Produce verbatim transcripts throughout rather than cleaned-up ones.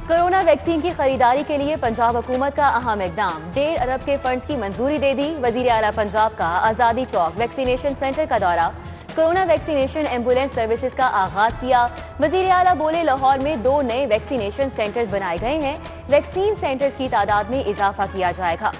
Corona vaccine की खरीदारी के लिए पंजाब हुकूमत का अहम इकदाम। डेढ़ अरब के फंड्स की मंजूरी दे दी। वजीर आला पंजाब का आज़ादी चौक वैक्सीनेशन सेंटर का दौरा। कोरोना वैक्सीनेशन एम्बुलेंस सर्विसेज का आगाज किया। वजीर आला बोले, लाहौर में दो नए वैक्सीनेशन सेंटर्स बनाए गए हैं। वैक्सीन सेंटर्स की तादाद में इजाफा किया जाएगा।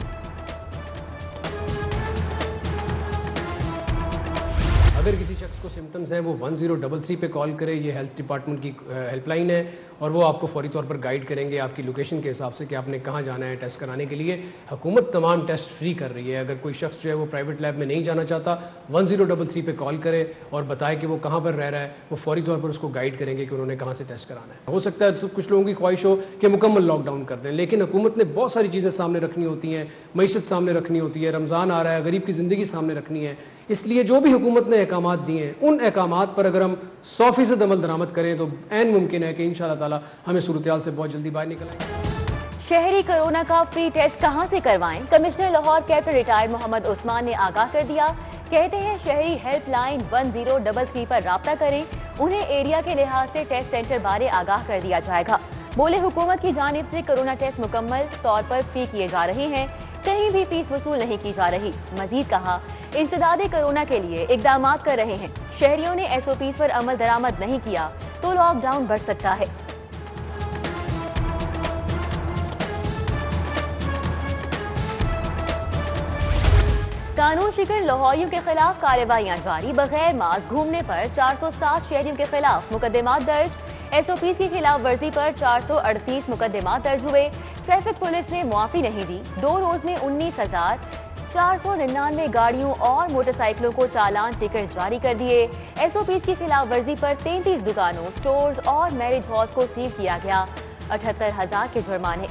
अगर किसी शख्स को सिम्टम्स हैं वो वन ज़ीरो डबल थ्री पे कॉल करे। ये हेल्थ डिपार्टमेंट की हेल्पलाइन है और वो आपको फौरी तौर पर गाइड करेंगे आपकी लोकेशन के हिसाब से कि आपने कहाँ जाना है टेस्ट कराने के लिए। हुकूमत तमाम टेस्ट फ्री कर रही है। अगर कोई शख्स जो है वो प्राइवेट लैब में नहीं जाना चाहता, वन ज़ीरो डबल थ्री पे कॉल करे और बताए कि वो कहाँ पर रह रहा है, वो फौरी तौर पर उसको गाइड करेंगे कि उन्होंने कहाँ से टेस्ट कराना है। हो सकता है कुछ लोगों की ख्वाहिश हो कि मुकम्मल लॉकडाउन कर दें, लेकिन हुकूमत ने बहुत सारी चीज़ें सामने रखनी होती हैं। मईशत सामने रखनी होती है, रमज़ान आ रहा है, गरीब की ज़िंदगी सामने रखनी है। इसलिए जो भी हुकूमत ने अहकामात दिए हैं, उन अहकामात पर अगर हम सौ फीसद अमल दरामद करें तो ऐन मुमकिन है कि इंशाअल्लाह ताला हमें सूरत-ए-हाल से बहुत जल्दी बाहर निकल आएंगे। शहरी कोरोना का फ्री टेस्ट कहां से करवाएं? Commissioner Lahore captain retired Mohammad Usman ने आगाह कर दिया। कहते हैं शहरी helpline one zero double three पर राब्ता करें। उन्हें एरिया के लिहाज से टेस्ट सेंटर बारे आगाह कर दिया जाएगा। बोले, हुकूमत की जानिब से कोरोना टेस्ट मुकम्मल तौर पर फ्री किए जा रहे हैं, कहीं भी फीस वसूल नहीं की जा रही। मजीद कहा, इंसदादे कोरोना के लिए इकदाम कर रहे हैं। शहरियों ने एस ओ पीज़ पर अमल दरामद नहीं किया तो लॉकडाउन बढ़ सकता है। कानून शिकन लाहौरियों के खिलाफ कार्रवाइयां जारी। बगैर मास्क घूमने पर चार सौ सात शहरियों के खिलाफ मुकदमात दर्ज। एस ओ पी की खिलाफ वर्जी पर चार सौ अड़तीस मुकदमात दर्ज हुए। ट्रैफिक पुलिस ने मुआफी नहीं दी। दो रोज में उन्नीस हजार चार सौ निन्यानवे गाड़ियों और मोटरसाइकिलों को चालान टिकट जारी कर दिए। एस ओ पी की खिलाफ वर्जी पर तैंतीस दुकानों, स्टोर्स और मैरिज हॉल्स को सील किया गया। अठहत्तर हजार के जुर्माने।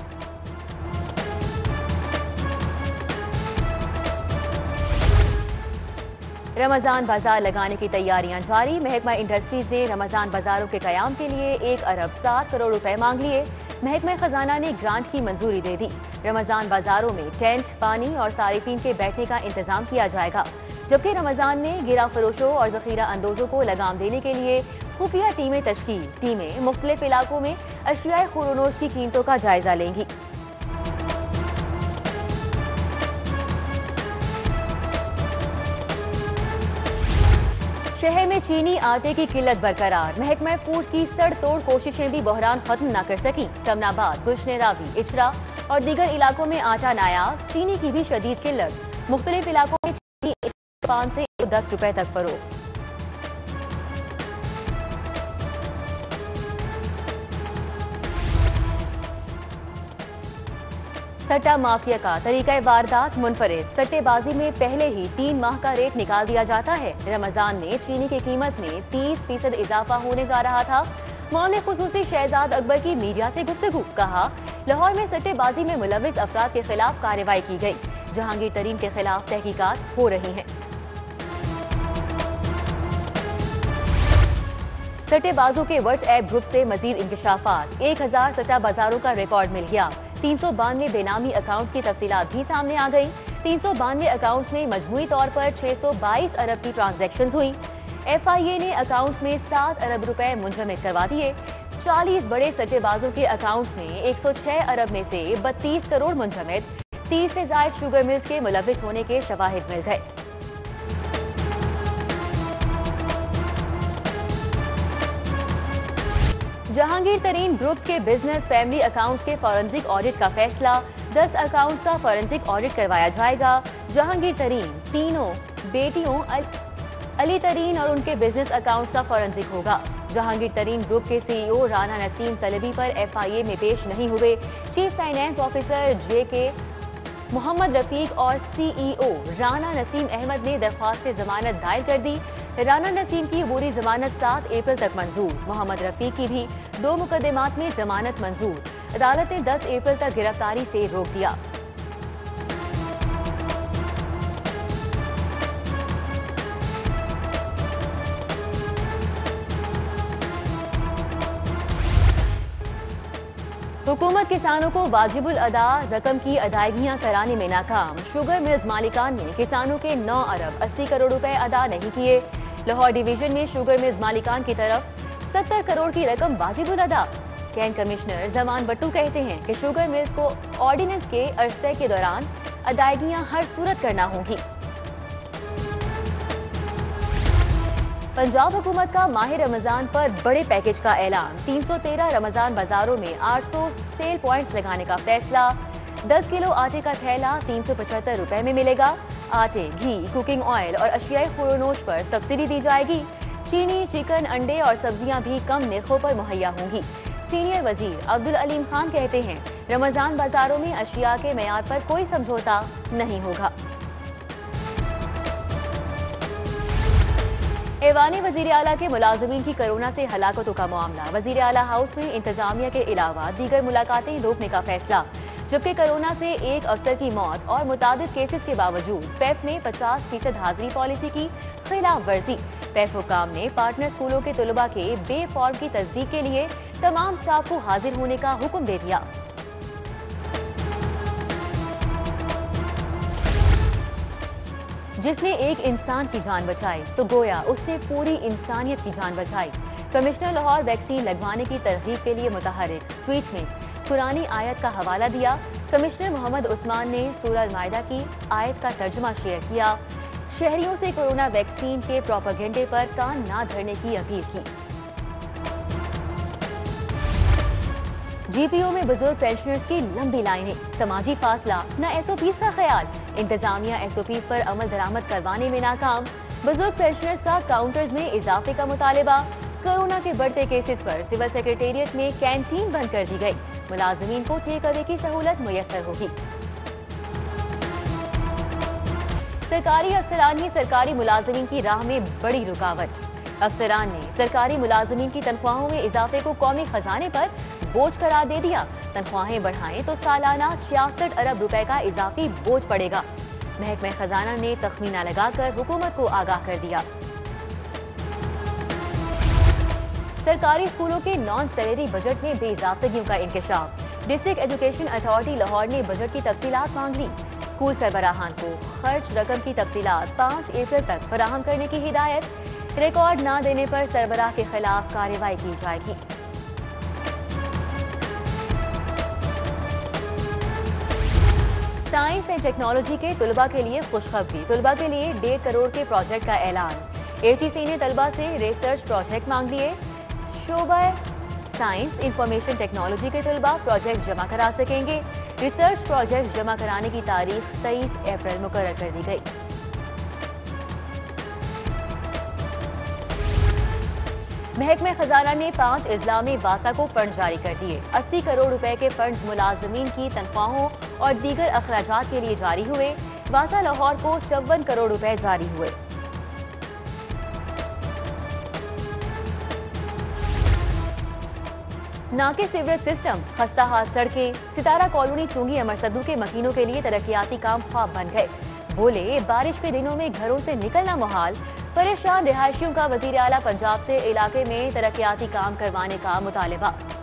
रमजान बाजार लगाने की तैयारियां जारी। महकमा इंडस्ट्रीज ने रमजान बाजारों के कयाम के लिए एक अरब सात करोड़ रुपए मांग लिए। महकमा खजाना ने ग्रांट की मंजूरी दे दी। रमजान बाजारों में टेंट, पानी और सारिफीन के बैठने का इंतजाम किया जाएगा। जबकि रमजान में गिरा फरोशों और जखीरा अंदोजों को लगाम देने के लिए खुफिया टीमें तश्कील। टीमें मुख्तलिफ इलाकों में अशियाए खुरोनोश की कीमतों का जायजा लेंगी। शहर में चीनी आटे की किल्लत बरकरार। महकमा फूड्स की सड़ तोड़ कोशिशें भी बहरान खत्म न कर सकी। समनाबाद, गुलशन रावी, इचरा और दीगर इलाकों में आटा नायाब। चीनी की भी शदीद किल्लत। मुख्तलिफ इलाकों में चीनी पाँच से दस रुपए तक फरोख्त। सट्टा माफिया का तरीका वारदात मुनफरिद। सट्टेबाजी में पहले ही तीन माह का रेट निकाल दिया जाता है। रमजान में चीनी की कीमत में तीस फीसद इजाफा होने जा रहा था। मामले खुसूसी शहजाद अकबर की मीडिया से गुफ्तगू। कहा, लाहौर में सट्टेबाजी में मुलविस अफराद के खिलाफ कार्रवाई की गई। जहांगीर तरीन के खिलाफ तहकीकात हो रही हैं। सट्टेबाजों के व्हाट्सएप ग्रुप से मजीद इंकशाफात। एक हजार सट्टा बाजारों का रिकॉर्ड मिल गया। तीन सौ बानवे बेनामी अकाउंट्स की तफसीलात भी सामने आ गई। तीन सौ बानवे अकाउंट्स में मजमूई तौर पर छह सौ बाईस अरब की ट्रांजैक्शंस हुई। एफ आई ए ने अकाउंट्स में सात अरब रुपए मुंजमद करवा दिए। चालीस बड़े सट्टेबाजों के अकाउंट्स में एक सौ छह अरब में से बत्तीस करोड़ मुंजमद। तीस से जायद शुगर मिल्स के मुलविस होने के शवाहिद मिल गए। जहांगीर तरीन ग्रुप्स के बिजनेस फैमिली अकाउंट्स के फॉरेंसिक ऑडिट का फैसला। दस अकाउंट्स का फॉरेंसिक ऑडिट करवाया जाएगा। जहांगीर तरीन, तीनों बेटियों अल, अली तरीन और उनके बिजनेस अकाउंट्स का फॉरेंसिक होगा। जहांगीर तरीन ग्रुप के सी ई ओ राना नसीम तलबी पर एफ आई ए में पेश नहीं हुए। चीफ फाइनेंस ऑफिसर जे के मोहम्मद रफीक और सी ई ओ राना नसीम अहमद ने दरख्वास्त से जमानत दायर कर दी। राना नसीम की अबूरी जमानत सात अप्रैल तक मंजूर। मोहम्मद रफीक की भी दो मुकदमात में जमानत मंजूर। अदालत ने दस अप्रैल तक गिरफ्तारी से रोक दिया। हुकूमत किसानों को वाजिबुल अदा रकम की अदायगियां कराने में नाकाम। शुगर मिल्स मालिकान ने किसानों के नौ अरब अस्सी करोड़ रुपए अदा नहीं किए। लाहौर डिवीजन में शुगर मिल्स मालिकान की तरफ सत्तर करोड़ की रकम वाजिबुल अदा कैंट कमिश्नर जमान बट्टू कहते हैं कि शुगर मिल्स को ऑर्डिनेंस के अरसे के दौरान अदायगियां हर सूरत करना होगी। पंजाब हुकूमत का माह रमजान पर बड़े पैकेज का ऐलान। तीन सौ तेरह रमजान बाजारों में आठ सौ सेल पॉइंट्स लगाने का फैसला। दस किलो आटे का थैला तीन सौ पचहत्तर रुपए में मिलेगा। आटे, घी, कुकिंग ऑयल और अशियाई खुरोनोश पर सब्सिडी दी जाएगी। चीनी, चिकन, अंडे और सब्जियां भी कम निर्खों पर मुहैया होंगी। सीनियर वजीर अब्दुल अलीम खान कहते हैं रमजान बाजारों में अशिया के मेयार पर कोई समझौता नहीं होगा। ऐवानी वजीर आला के मुलाजमीन की कोरोना से हलाकतों का मामला। वजीर आला हाउस में इंतजामिया के अलावा दीगर मुलाकातें रोकने का फैसला। जबकि कोरोना से एक अफसर की मौत और मुताबिक केसेस के बावजूद पैफ ने पचास फीसद हाजिरी पॉलिसी की खिलाफ वर्जी। पैफ हुकाम ने पार्टनर स्कूलों के तलबा के बे फॉर्म की तस्दीक के लिए तमाम स्टाफ को हाजिर होने का हुक्म दे दिया। जिसने एक इंसान की जान बचाई तो गोया उसने पूरी इंसानियत की जान बचाई। कमिश्नर लाहौर वैक्सीन लगवाने की तरगीब के लिए मुतहरिक ट्वीट में कुरानी आयत का हवाला दिया। कमिश्नर मोहम्मद उस्मान ने सूरह अल-माइदा की आयत का तर्जुमा शेयर किया। शहरियों से कोरोना वैक्सीन के प्रोपेगेंडे पर कान ना धरने की अपील की। जीपीओ में बुजुर्ग पेंशनर्स की लंबी लाइनें, समाजी फासला, न एसओपीज का ख्याल। इंतजामिया एसओपीज पर अमल दरामद करवाने में नाकाम। बुजुर्ग पेंशनर्स का काउंटर्स में इजाफे का मुतालिबा। कोरोना के बढ़ते केसेस पर सिविल सेक्रेटेरिएट में कैंटीन बंद कर दी गई। मुलाजमीन को टेक अवे की सहूलत मुयस्सर होगी। सरकारी अफसरान ही सरकारी मुलाजमीन की राह में बड़ी रुकावट। अफसरान ने सरकारी मुलाजमीन की तनख्वाहों में इजाफे को कौमी खजाने पर बोझ करार दे दिया। तनख्वाहें बढ़ाएं तो सालाना छियासठ अरब रुपए का इजाफी बोझ पड़ेगा। महकमा खजाना ने तखमीना लगाकर हुकूमत को आगाह कर दिया। सरकारी स्कूलों के नॉन सैलरी बजट में बेइजाफतगियों का इंकशाफ। डिस्ट्रिक्ट एजुकेशन अथॉरिटी लाहौर ने बजट की तफसीलात मांग ली। स्कूल सरबराहान को खर्च रकम की तफसीलात पाँच अप्रैल तक फराहम करने की हिदायत। रिकॉर्ड न देने पर सरबराह के खिलाफ कार्रवाई की जाएगी। साइंस एंड टेक्नोलॉजी के तलबा के लिए खुशखबरी। तलबा के लिए डेढ़ करोड़ के प्रोजेक्ट का ऐलान। एटीसी ने तलबा से रिसर्च प्रोजेक्ट मांग लिए। शोबा साइंस इंफॉर्मेशन टेक्नोलॉजी के तलबा प्रोजेक्ट जमा करा सकेंगे। रिसर्च प्रोजेक्ट जमा कराने की तारीख तेईस अप्रैल मुकर्रर कर दी गई। महकमा खजाना ने पांच अजला में वासा को फंड जारी कर दिए। अस्सी करोड़ रुपए के फंड मुलाजमीन की तनख्वाहों और दीगर अखराजात के लिए जारी हुए। वासा लाहौर को चौवन करोड़ रुपए जारी हुए। नाके सीवरेज सिस्टम, खस्ता हाल सड़कें। सितारा कॉलोनी चुंगी अमर सद्दू के मकीनों के लिए तरक्याती काम ख्वाब बन गए। बोले बारिश के दिनों में घरों से निकलना मुहाल। परेशान रिहायशियों का वजीर आला पंजाब से इलाके में तरक्याती काम करवाने का मुतालिबा।